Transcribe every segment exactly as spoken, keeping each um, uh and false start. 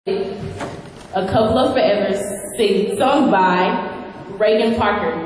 A Couple of Forevers, sing, sung by Reagan Parker.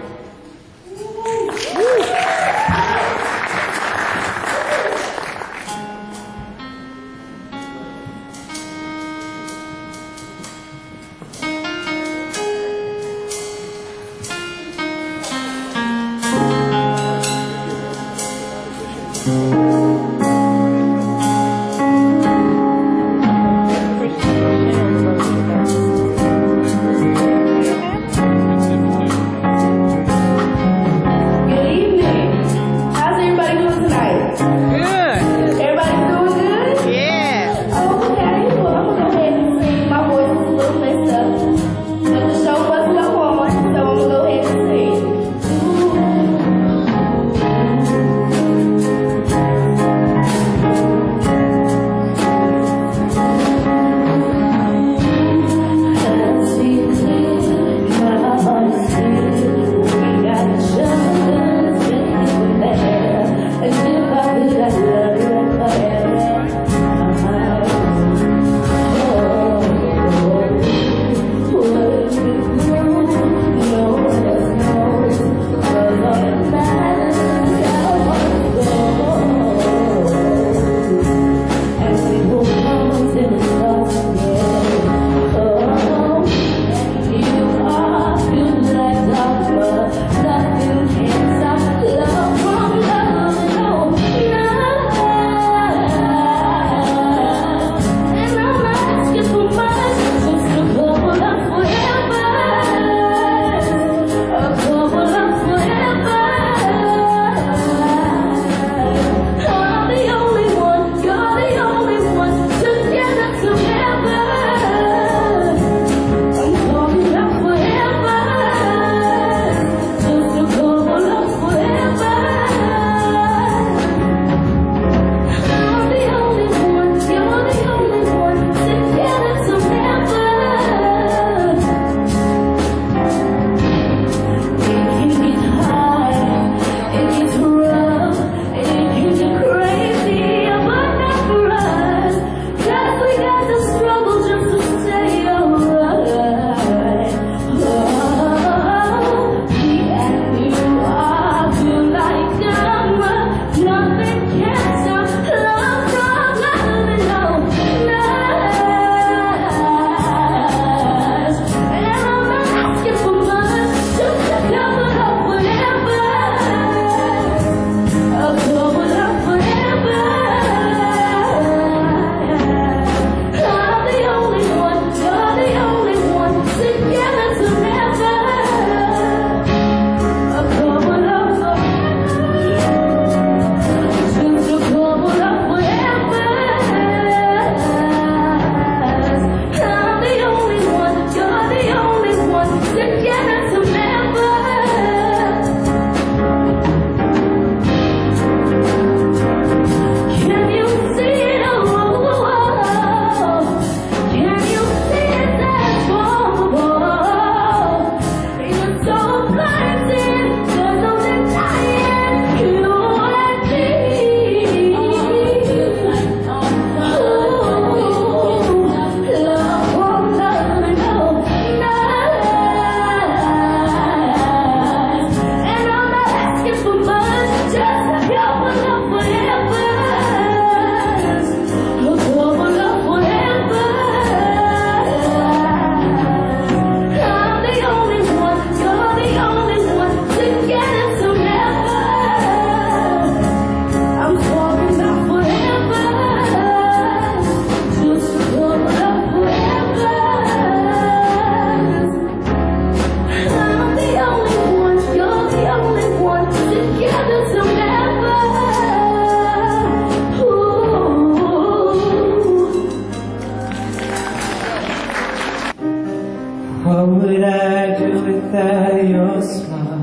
What would I do without your smile?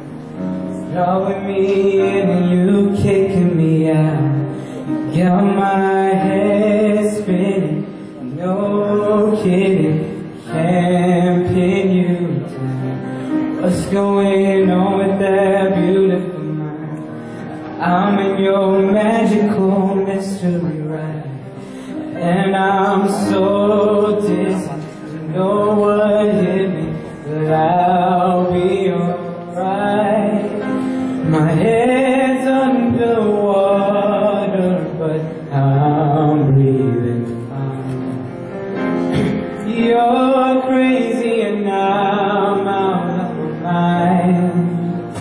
Drawing me in and you kicking me out. You got my head spinning, no kidding, can't pin you down. What's going on with that beautiful mind? I'm in your magical mystery ride, and I'm so different. know what hit me, but I'll be alright. My head's underwater, but I'm breathing fine. You're crazy and I'm out of my mind.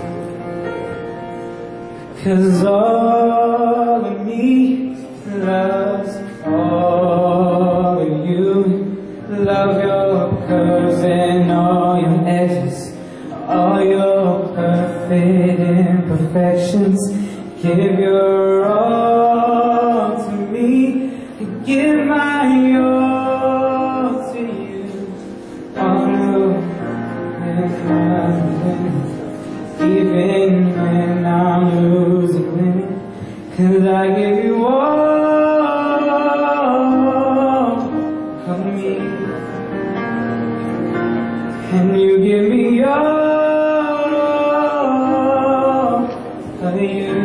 'Cause all of me loves all of you. Love your curves and all your edges, all your perfect imperfections. Give your all to me, give my all to you. All new and nothing, even when I'm losing it. 'Cause I give you all of me, and you give me all of you.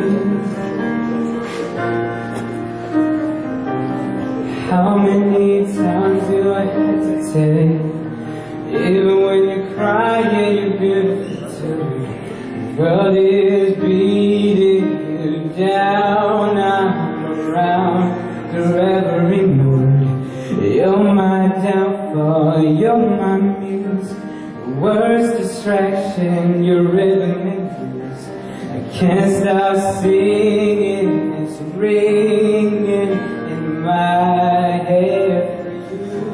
How many times do I hesitate? Even when you cry, yeah, you're beautiful too. The world is beating you down. I'm around through every mood. You're my downfall, you're my muse. The worst distraction, your rhythm and blues. I can't stop singing, it's ringing in my head for you.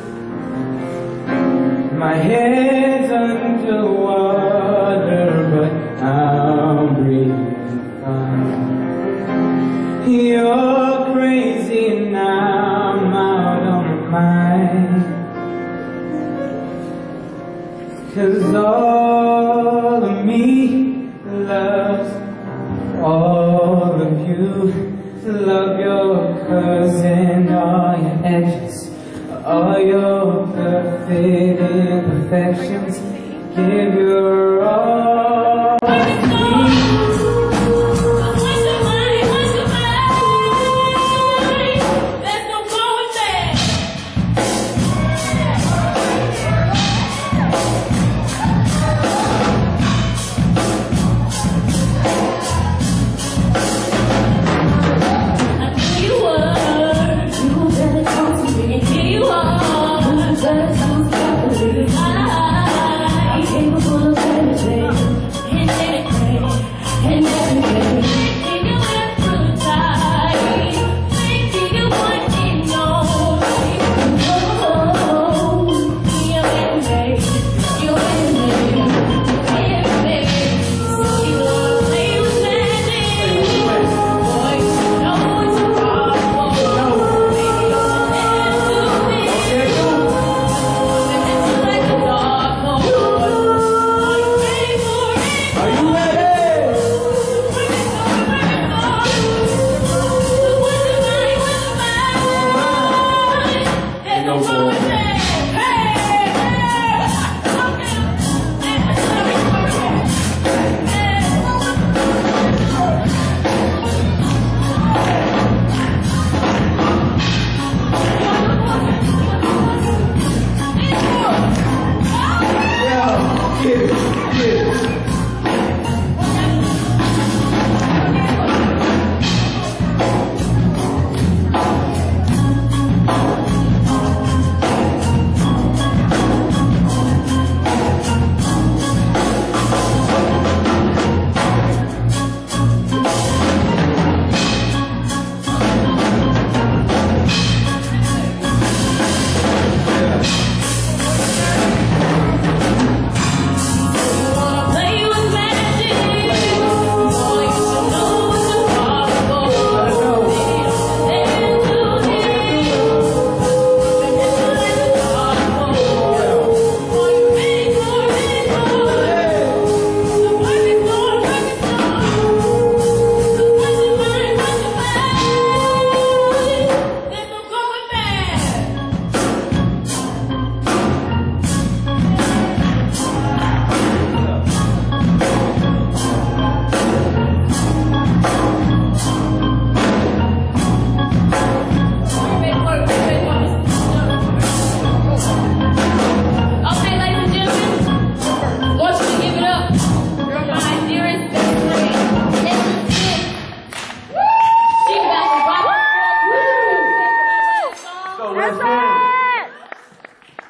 My head's underwater, but I'm breathing fine. You're crazy and I'm out of my mind. 'Cause all of me loves all of you. Love your curves and all your edges, all your perfect imperfections. Give your all to me.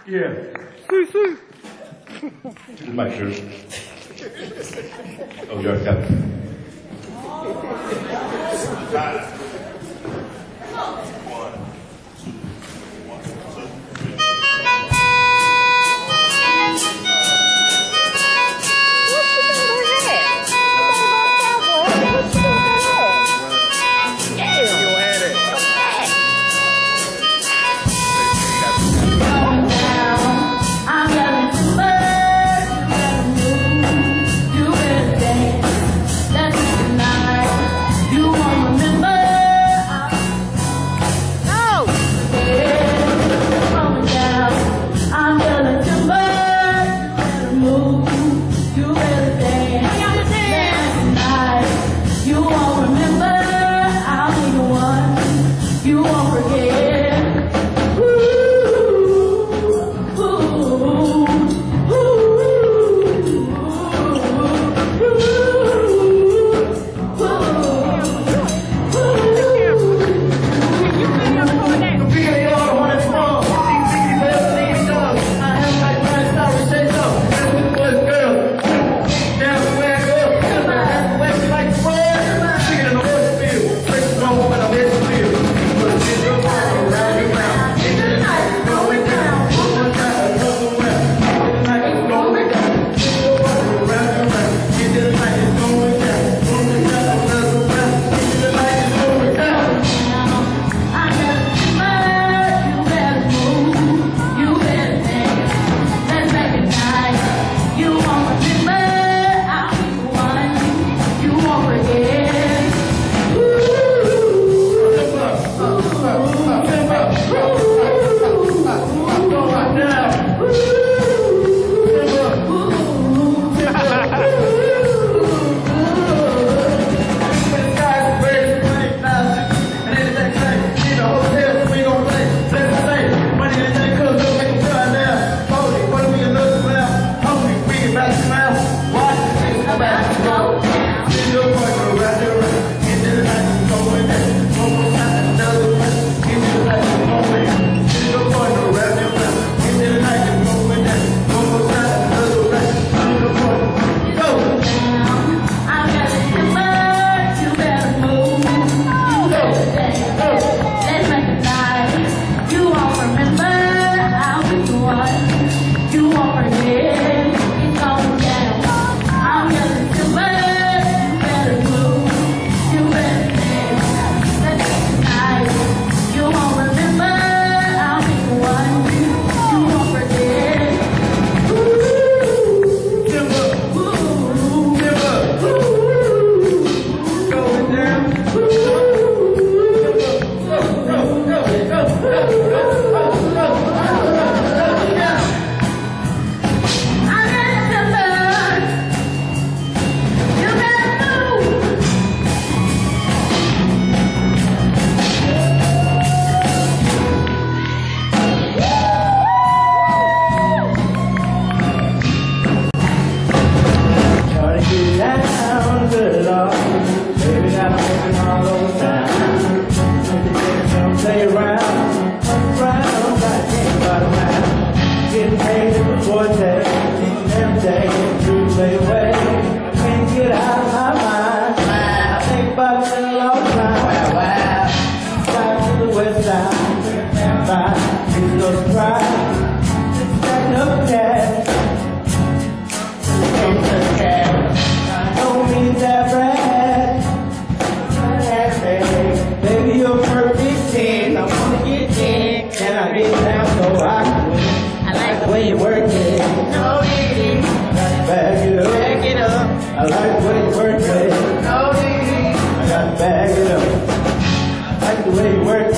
Yeah. Just make sure. Oh, you already got it.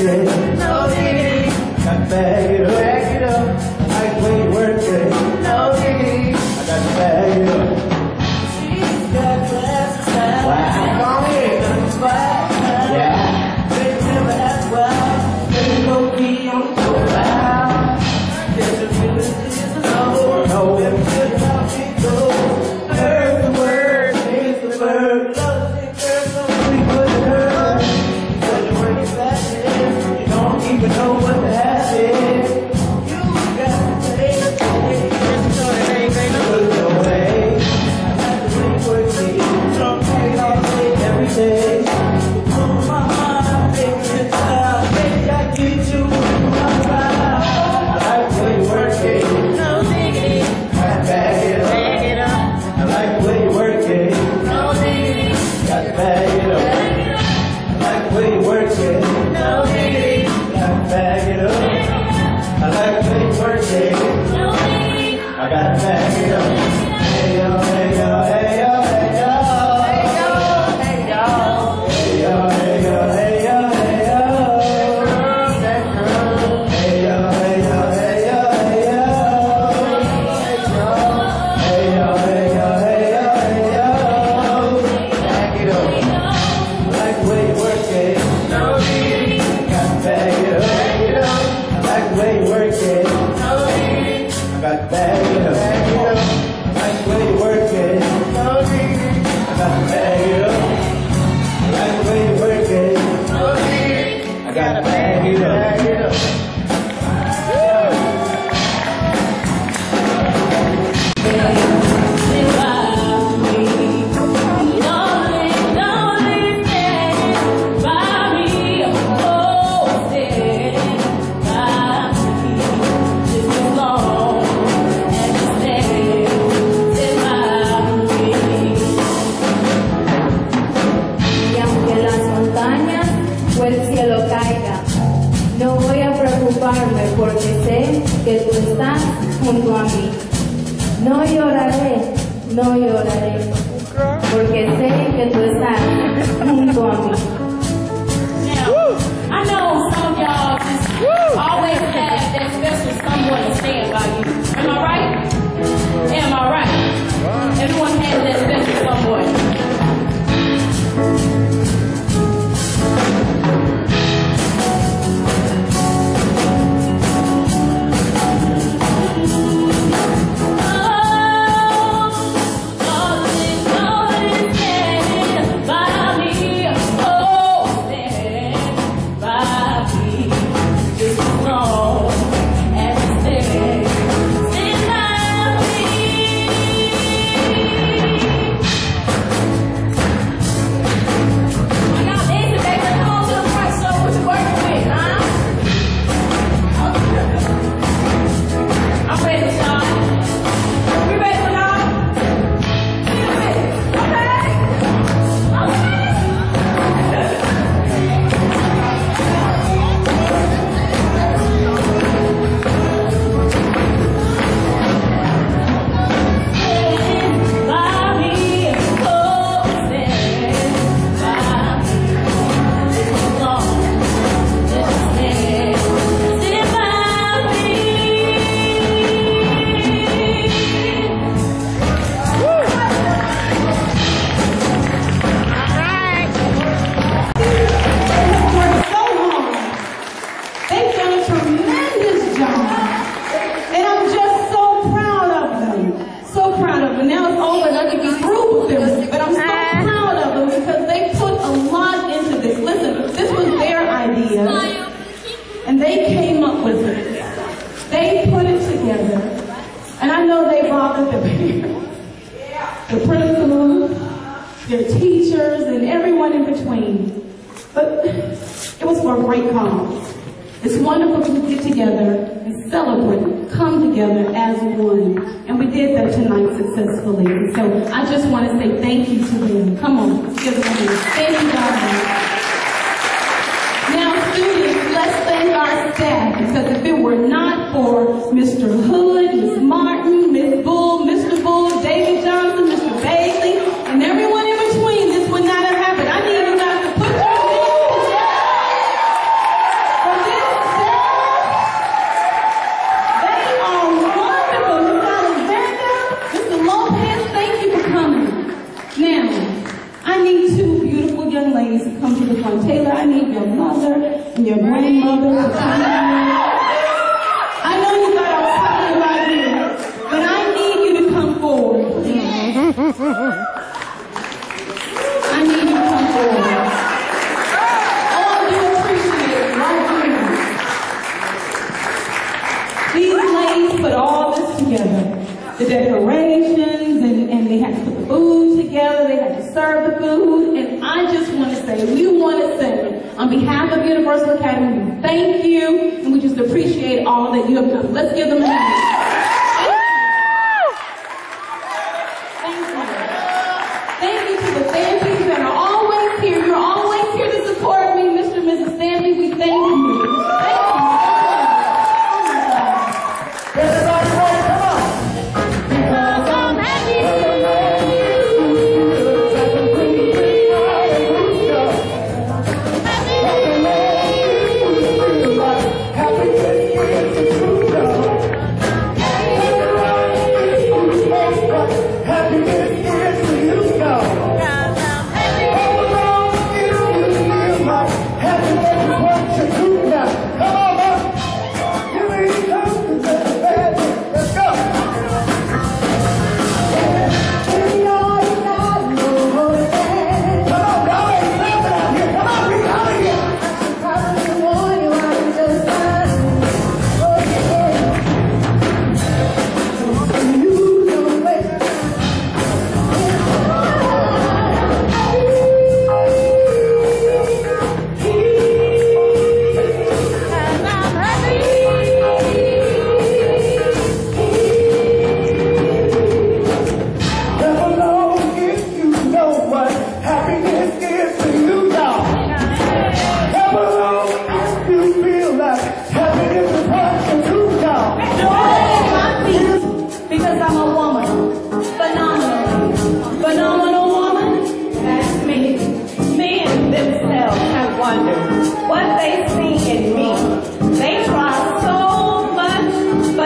Bag it up, bag it up, I like the way you work it. No estás junto a mí. No lloraré, no lloraré, porque sé que tú estás junto a mí. Now, I know some of y'all just always have that special someone to stand by you. Am I right? Am I right? Everyone has that special someone. And they came up with it. They put it together. And I know they bothered the parents, the principals, their teachers, and everyone in between. But it was for a great cause. It's wonderful to get together and celebrate, come together as one. And we did that tonight successfully. So I just want to say thank you to them. Come on, let's give them a hand. Thank you, guys. Now, students, let's thank our staff, because if it were not for Mister Hood, Miz Martin, Miz Bull, Mister Bull, David Johnson, Mister Bailey, and everyone in between, this would not have happened. I need you guys to put your hands together for this staff. They are wonderful. Miz Alexander, Mister Lopez, thank you for coming. Now, I need two beautiful young ladies to come to the front. Taylor, I need your mother and your grandmother to come in. I know you thought I was talking about you, but I need you to come forward. I need you to come forward. Oh, I do appreciate it right here. These ladies put all this together. The decorations, and, and they had to put the food together, they had to serve the food, and I just want to say, we want to say, on behalf of Universal Academy, we thank you, and we just appreciate all that you have done. Let's give them a hand. Thank you. Thank you to the families that are always here. You're always here to support me, Mister and Missus Stanley. We thank you. Thank you. Everybody, come on. Happy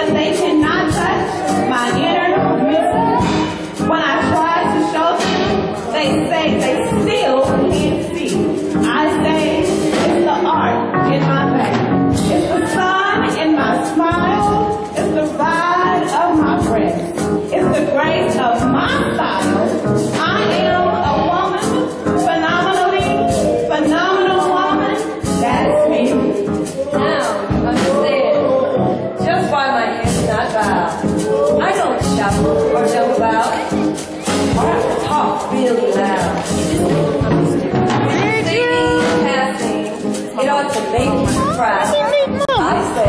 but they cannot touch my inner mystery. When I try to show them, they say they still can't see. I say it's the art in my back. It's the sun in my smile. It's the ride of my breath. It's the grace of my style. I am a woman, phenomenally phenomenal woman. That's me. Now, understand just why my head's not bowed. I don't shuffle or jump about, or have to talk really loud. You just don't understand. Singing, passing, it ought to make you cry. I say.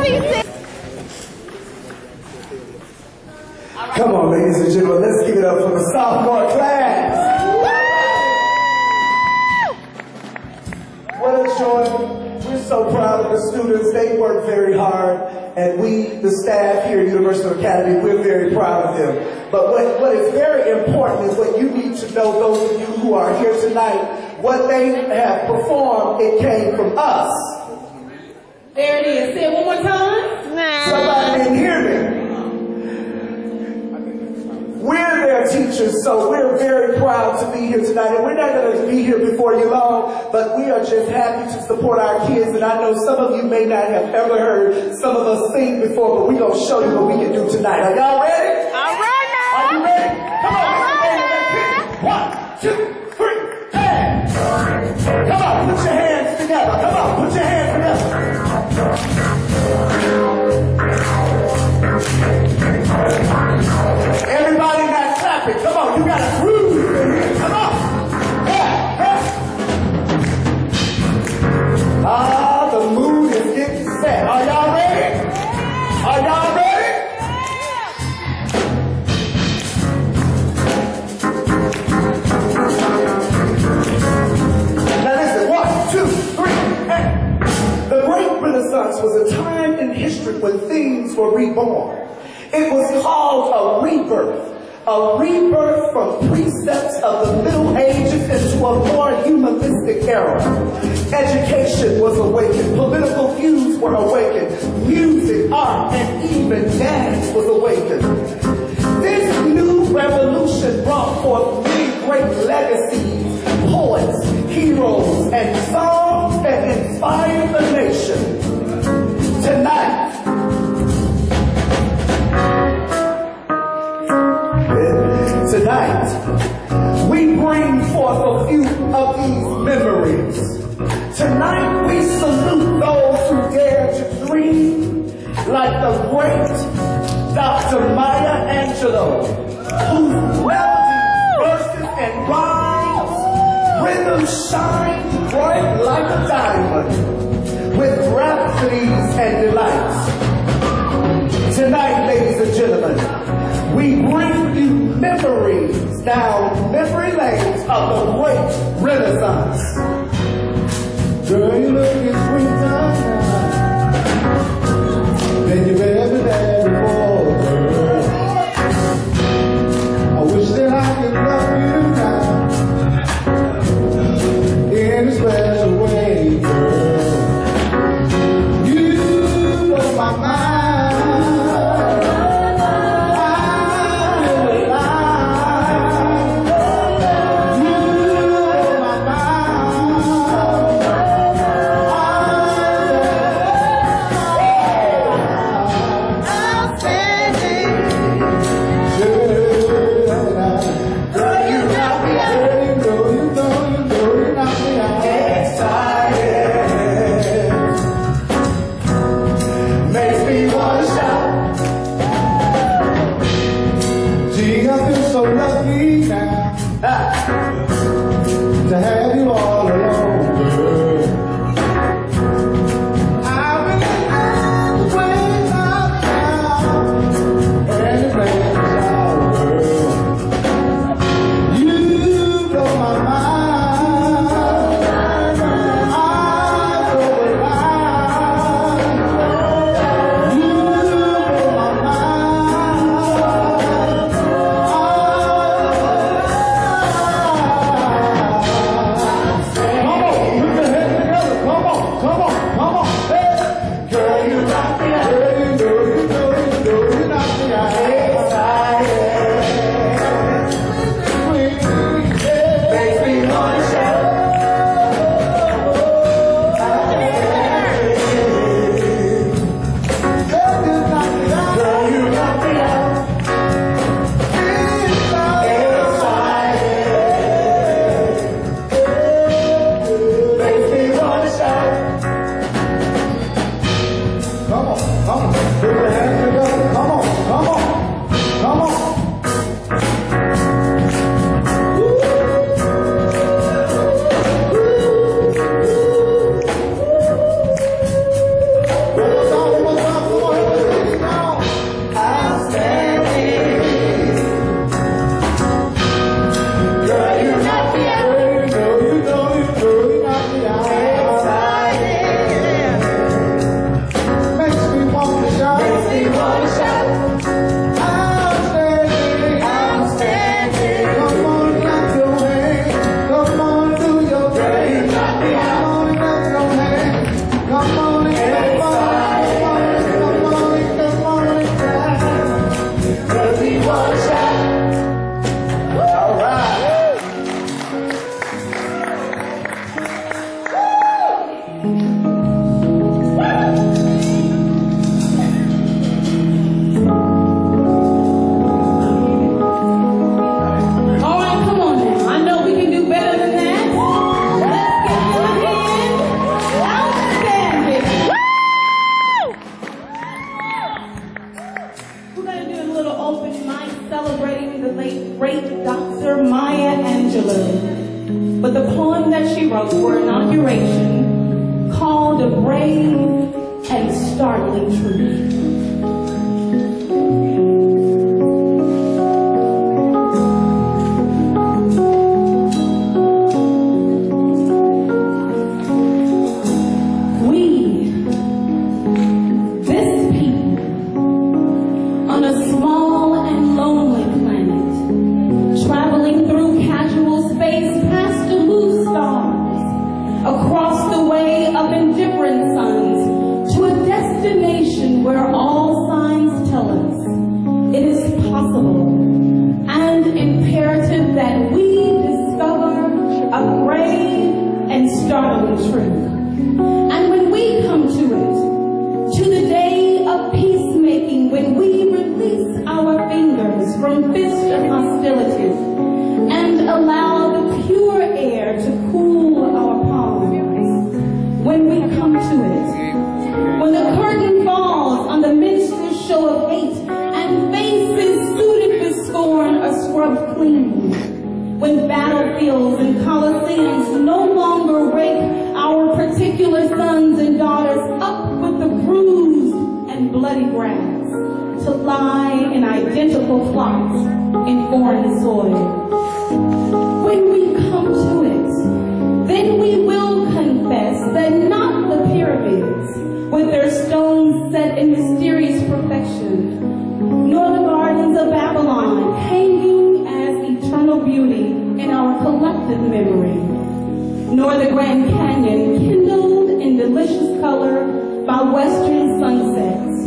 Come on, ladies and gentlemen, let's give it up for the sophomore class. What a joy. We're so proud of the students. They work very hard. And we, the staff here at University Academy, we're very proud of them. But what, what is very important is what you need to know, those of you who are here tonight, what they have performed, it came from us. There it is. Say it one more time. Somebody didn't hear me. We're their teachers, so we're very proud to be here tonight. And we're not going to be here before you long, but we are just happy to support our kids. And I know some of you may not have ever heard some of us sing before, but we're going to show you what we can do tonight. Are y'all ready? All right now. Are you ready? Come on, Mister Bailey, let's hit it. One, two, three, and. Come on, put your hands together. Come on, put your hands together. Everybody got clapping. Come on, you got to groove in here. Come on. Yeah, yeah. Ah, the mood is getting set. Are y'all ready? Are y'all ready? Now listen, one, two, three, and. The Great Renaissance was a time in history when things were reborn. It was called a rebirth. A rebirth from precepts of the Middle Ages into a more humanistic era. Education was awakened. Political views were awakened. Music, art, and even dance was awakened. This new revolution brought forth many great legacies, poets, heroes, and songs that inspired the nation. Tonight, Tonight, we bring forth a few of these memories. Tonight, we salute those who dare to dream like the great Doctor Maya Angelou, whose melodies, verses, and rhymes, rhythms shine bright like a diamond, with rhapsodies and delights. Tonight, ladies and gentlemen, we bring you memories down memory lanes of the Great Renaissance. Girl, you look in springtime than you've ever had before, girl. I wish that I could love you now in a special way, girl. You blow my mind. We're going to do a little open mic celebrating the late, great Doctor Maya Angelou with a poem that she wrote for inauguration called A Brave and Startling Truth. Where all signs tell us it is possible and imperative that we discover a grave and startling truth. And when we come to it, to the day of peacemaking, when we release our fingers from fist of hostilities and allow the pure air to cool our palms, when we come to it, when the curtain falls on the minstrel show of hate and faces suited with scorn are scrubbed clean, when battlefields and coliseums no longer rake our particular sons and daughters up with the bruised and bloody grass to lie in identical plots in foreign soil. When we come to it, then we will confess that not the pyramids with their stones set in mysterious perfection, nor the gardens of Babylon hanging as eternal beauty in our collective memory, nor the Grand Canyon kindled in delicious color by western sunsets.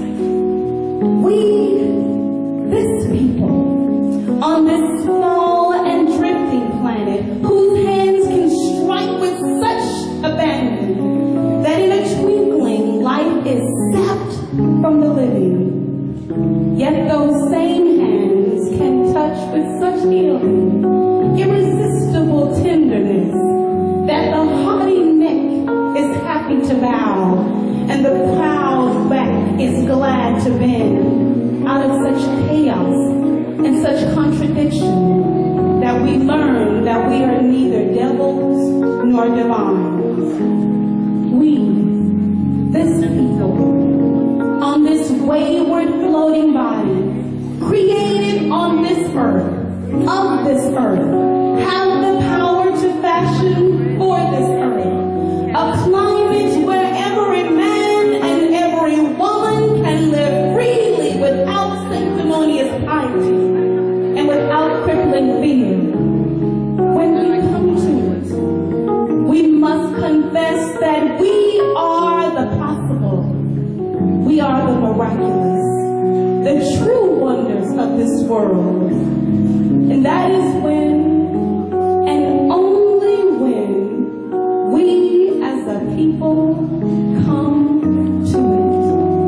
We, this people, on this small and drifting planet, whose hands can strike with such abandon that in a twinkling life is sapped from the living, yet those same hands can touch with such healing, irresistible tenderness, that the haughty neck is happy to bow, and the proud back is glad to bend, out of such chaos and such contradiction, that we learn that we are neither devils nor divines. We, this people, on this wayward floating body, created on this earth, of this earth, have the power to fashion for this earth a climate where every man and every woman can live freely without sanctimonious piety and without crippling fear. When we come to it, we must confess that we are the possible, we are the miraculous, the true wonders of this world. And that is when, and only when, we as a people come to it.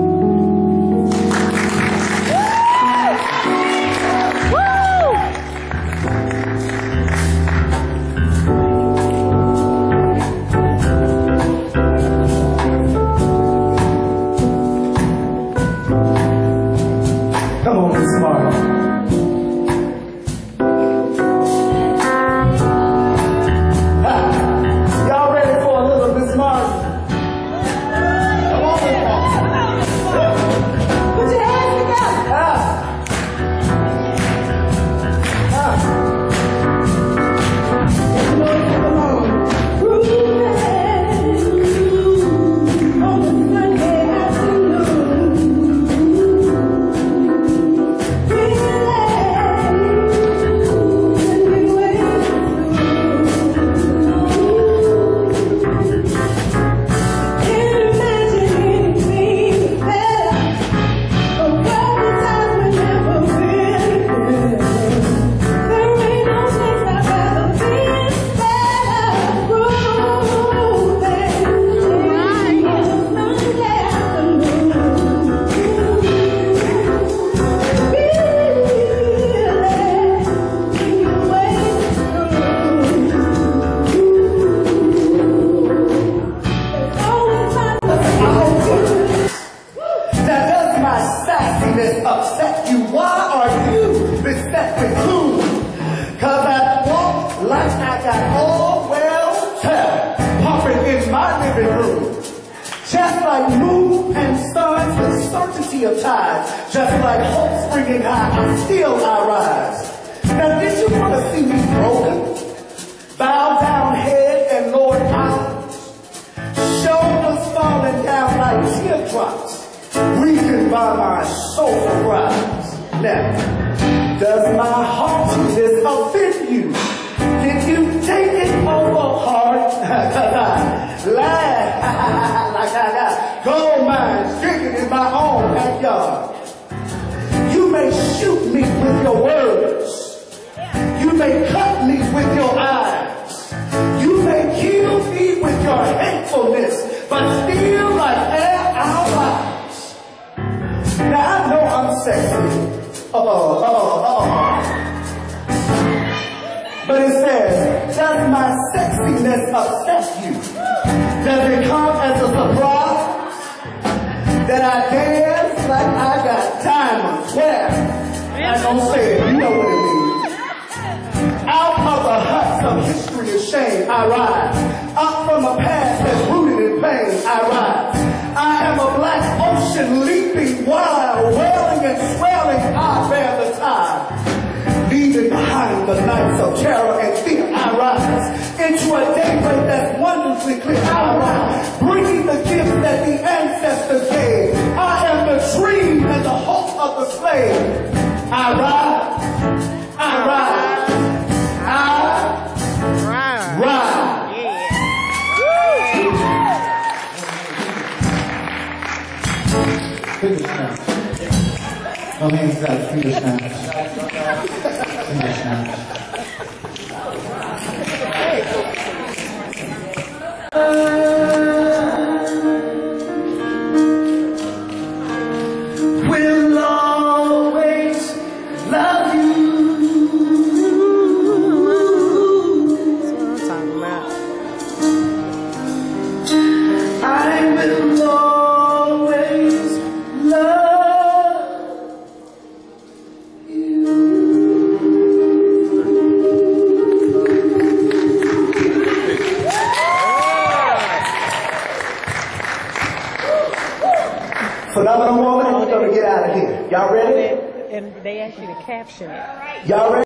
Come on, Miss Martin. Y'all ready for a little Miss Martin? Come on, Miss Martin. Put your hands together. Ah. Ah. Come on. On the Sunday afternoon, like moon and stars with certainty of tide. Just like hope springing high, I'm still I rise. Now did you want to see me broken? Bow down head and lowered eyes. Shoulders falling down like teardrops. Weakened by my soulful cries. Now, does my haughtiness offend you? Did you take it over hard? Cause I laugh like I got gold mines digging in my own backyard. You may shoot me with your words. You may cut me with your eyes. You may kill me with your hatefulness, but still like air our lives. Now I know I'm sexy. Uh-oh, uh-oh, uh-oh. But it says, does my sexiness upset you? Does it come as a surprise that I dance like I got diamonds? Well, I don't say it, you know what it means. Out of the huts of history and shame, I rise. Up from a past that's rooted in pain, I rise. I am a black ocean leaping wild, wailing and swelling, I bear the tide. Leaving behind the nights of terror and fear, I rise. Into a daybreak that's wonderfully clear, I rise. Bringing the gifts that the ancestors gave. I am the dream and the hope of the slave. I rise. I rise. I rise. Rise. Finger snaps. No hands got finger snaps. Finger snaps. We'll always love you. That's what I'm talking about. I will always love you. Phenomenal woman, and we're going to get out of here. Y'all ready? And they ask you to caption it. Y'all ready?